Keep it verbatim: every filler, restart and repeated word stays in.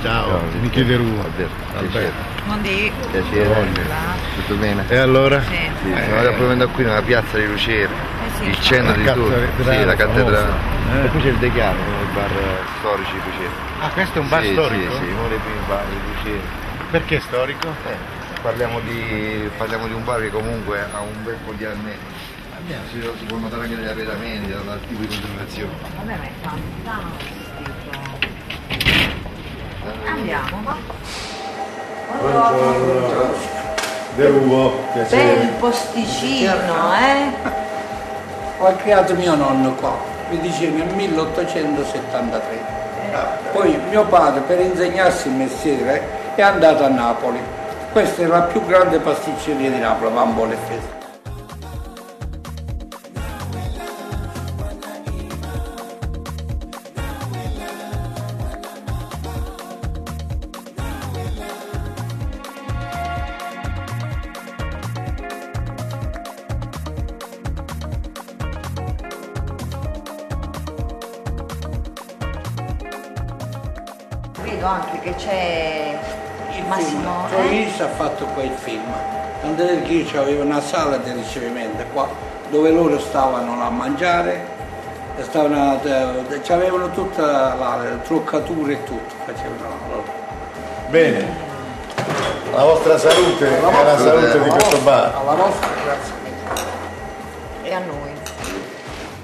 Ciao, ciao Michele De Ruo. Buondì. Piacere. Tutto bene? E allora? Sì. Sì, stiamo eh. proprio qui nella piazza di Lucera, Eh sì, il centro di tutto. Sì, la cattedrale. Eh. E poi c'è il Decano, i bar storici di Lucera. Ah, questo è un bar sì, storico? Sì, sì, uno dei primi bar di Lucera. Perché storico? Eh, parliamo, di, parliamo di un bar che comunque ha un bel po' di anni. Si, si può notare anche dagli arredamenti, dal tipo di conservazione. Vabbè, ma è fantastico. Andiamo, va. Buongiorno. De Ruo, piacere. Bel posticino, eh? Ho creato mio nonno qua, mi diceva nel milleottocentosettantatré. Poi mio padre, per insegnarsi il mestiere, è andato a Napoli. Questa è la più grande pasticceria di Napoli, Bambole e Festa. Vedo anche che c'è Il Massimo. film, Eh? Troisi ha fatto qua il film. Andrea Ghirci aveva una sala di ricevimento qua dove loro stavano a mangiare, stavano, avevano tutta la truccatura e tutto, facevano loro. Bene, la vostra salute e la, la salute di questo bar. Alla vostra, grazie. E a noi.